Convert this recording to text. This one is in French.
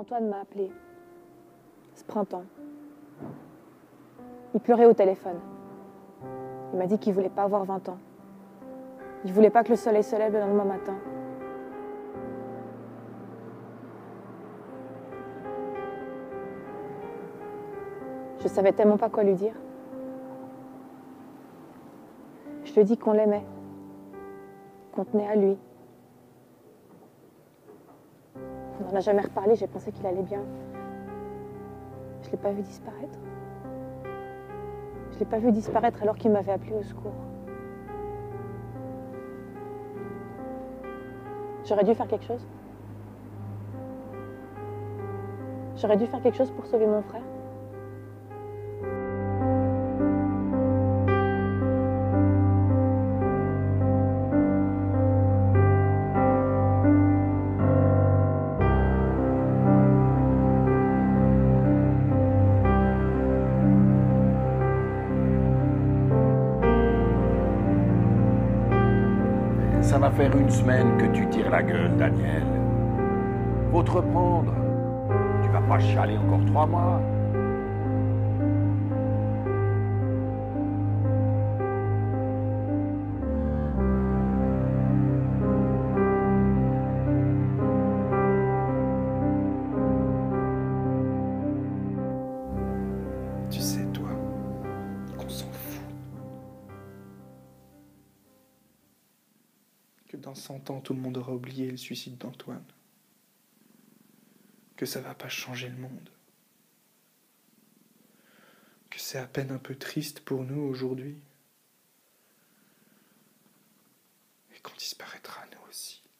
Antoine m'a appelé ce printemps. Il pleurait au téléphone. Il m'a dit qu'il voulait pas avoir 20 ans. Il voulait pas que le soleil se lève le lendemain matin. Je savais tellement pas quoi lui dire. Je lui ai dit qu'on l'aimait, qu'on tenait à lui. On n'en a jamais reparlé, j'ai pensé qu'il allait bien. Je l'ai pas vu disparaître. Je l'ai pas vu disparaître alors qu'il m'avait appelé au secours. J'aurais dû faire quelque chose. J'aurais dû faire quelque chose pour sauver mon frère. Ça va faire une semaine que tu tires la gueule, Daniel. Faut te reprendre. Tu vas pas chialer encore 3 mois. Tu sais, toi, qu'on s'en fout. Que dans 100 ans, tout le monde aura oublié le suicide d'Antoine. Que ça va pas changer le monde. Que c'est à peine un peu triste pour nous aujourd'hui. Et qu'on disparaîtra nous aussi.